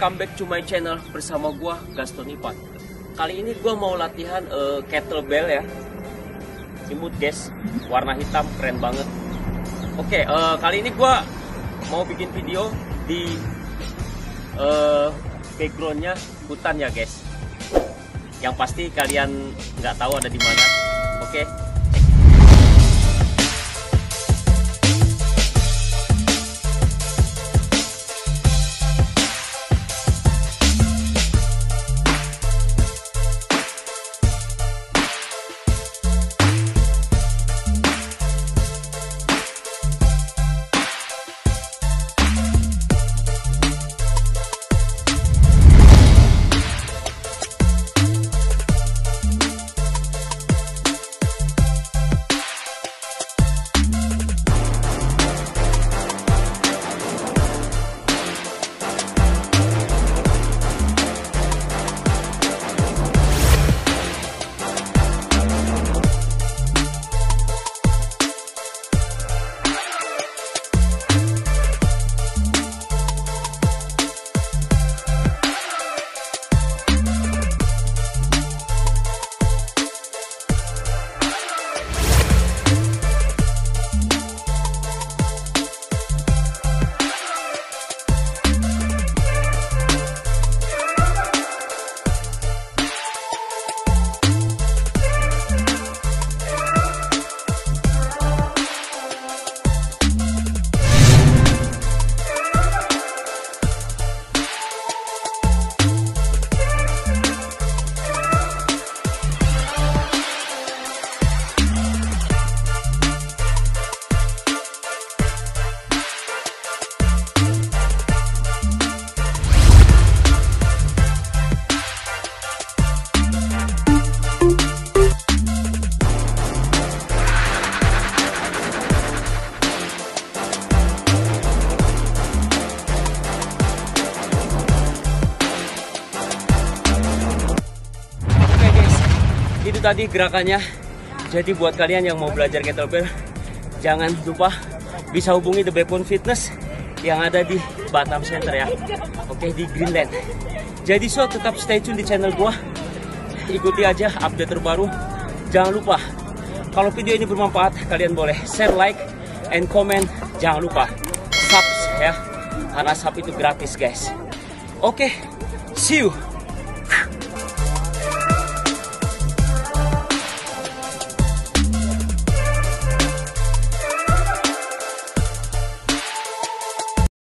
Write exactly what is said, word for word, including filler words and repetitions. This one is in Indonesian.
welcome back to my channel bersama gua Gaston Ipan. Kali ini gua mau latihan uh, kettlebell ya. Imut guys, warna hitam keren banget. Oke, okay, uh, kali ini gua mau bikin video di uh, backgroundnya hutan ya guys. Yang pasti kalian nggak tahu ada di mana. Oke. Okay. Itu tadi gerakannya. Jadi buat kalian yang mau belajar kettlebell, jangan lupa bisa hubungi The Backbone Fitness yang ada di Batam Center ya. Oke, di Greenland. Jadi so tetap stay tune di channel gua. Ikuti aja update terbaru. Jangan lupa kalau video ini bermanfaat, kalian boleh share, like, and comment. Jangan lupa subs ya, karena sub itu gratis guys. Oke, see you.